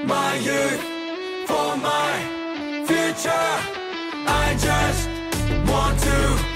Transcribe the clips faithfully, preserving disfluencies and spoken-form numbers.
my youth, for my future. I just want to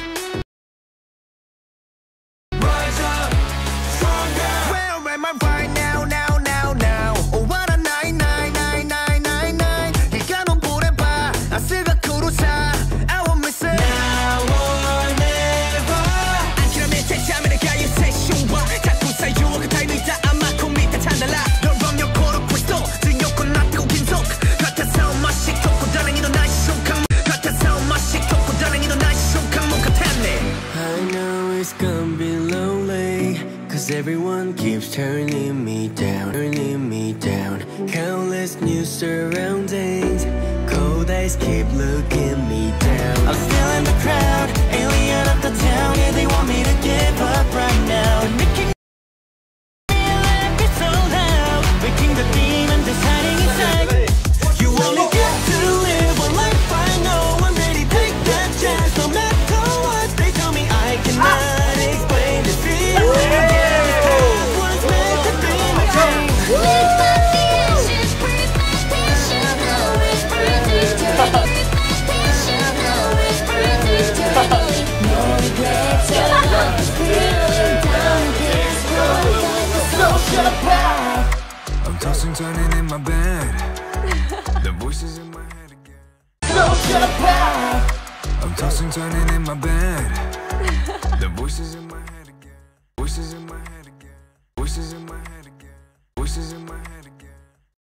rise up stronger. Where am I right now, now, now, now? Oh, what a night, night, night, night, night, night. 네가 넌 보내봐, I still got kurusa. I won't miss it. Now or never. 안키라면 대참에 가 you say sure. 자꾸 사유와 그 타임이 다 아마코 밑에 찬달라. 널 범용 고르고 있어. 증욕고 나태고 빈속. 같아서 맛이 돋고 다행히도 날 시속한. 같아서 맛이 돋고 다행히도 날 시속한 목 같았네. I know it's gonna be lonely, cause everyone keeps turning me down, turning me down. Countless new surroundings, cold eyes keep looking me down. I'm still in the crowd, alien of the town. Yeah, they want me to give up right now. And making me laugh is so loud, waking the demon that's hiding inside. You only get to live one life, I know. I'm ready to take that chance, no matter what they tell me. I cannot explain this feeling. Yeah, this path was meant to be my dream. Live by the ashes, breathe my passion, always breathing dirty. Breathe my passion, always breathing dirty. No regrets, I love this feeling down this road. Like a social path. I'm tossing, turning in my bed. The voices in my head again. Social path. I'm tossing, turning in my bed. The voices in my head again. Voices in my